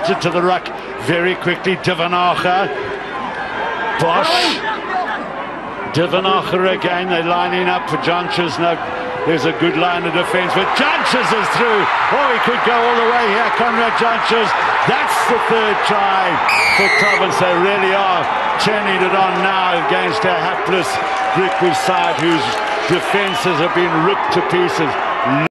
it to the ruck very quickly. Divanacher, Bosch, Divanacher again. They're lining up for Jantjes now. There's a good line of defence, but Jantjes is through. Oh, he could go all the way here. Conrad Jantjes. That's the third try for Province. They really are turning it on now against a hapless Griquas side whose defences have been ripped to pieces.